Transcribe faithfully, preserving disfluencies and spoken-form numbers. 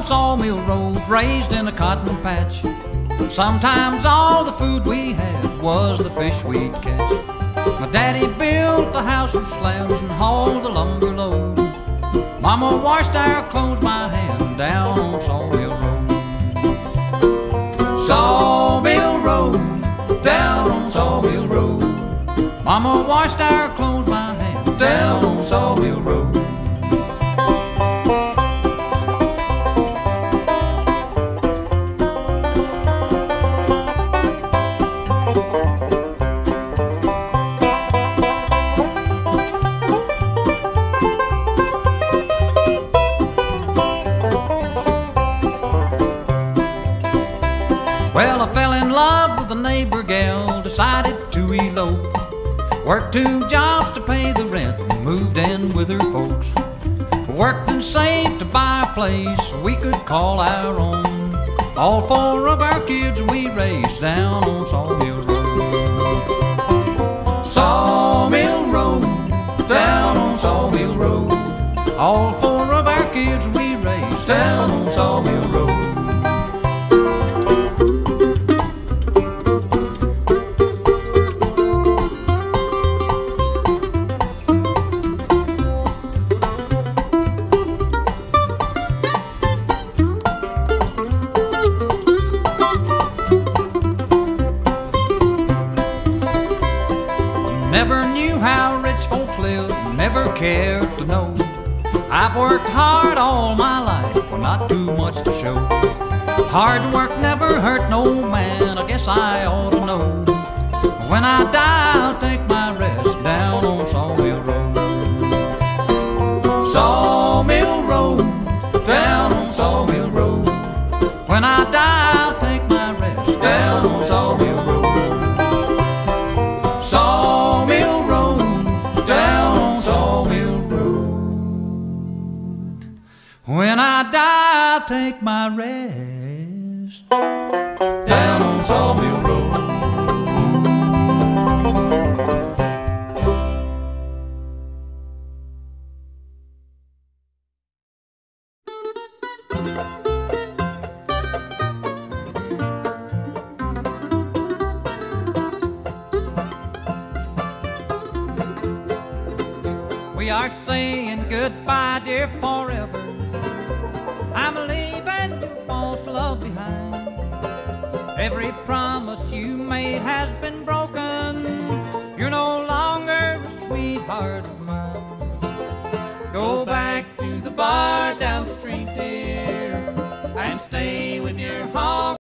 Sawmill Road, raised in a cotton patch. Sometimes all the food we had was the fish we'd catch. My daddy built the house of slabs and hauled the lumber load. Mama washed our clothes by hand down on Sawmill Road. Sawmill Road, down on Sawmill Road. Mama washed our clothes by hand down on Sawmill Road. Well, I fell in love with a neighbor gal, decided to elope. Worked two jobs to pay the rent and moved in with her folks. Worked and saved to buy a place so we could call our own. All four of our kids we raised down on Sawmill Road. Sawmill Road, down on Sawmill Road. All four of our kids we raised down on Sawmill Road. Never knew how rich folks live, never cared to know. I've worked hard all my life for not too much to show. Hard work never hurt no man, I guess I ought to know. When I die I'll take my rest down on Sawmill Road. Sawmill Road, down on Sawmill Road. When I die I'll take my rest down on Sawmill Road. Sawmill Road, down on Sawmill Road. When I die, I'll take my rest down on Sawmill Road. We are saying goodbye, dear, forever. I'm leaving your false love behind. Every promise you made has been broken. You're no longer a sweetheart of mine. Go back to the bar down the street, dear, and stay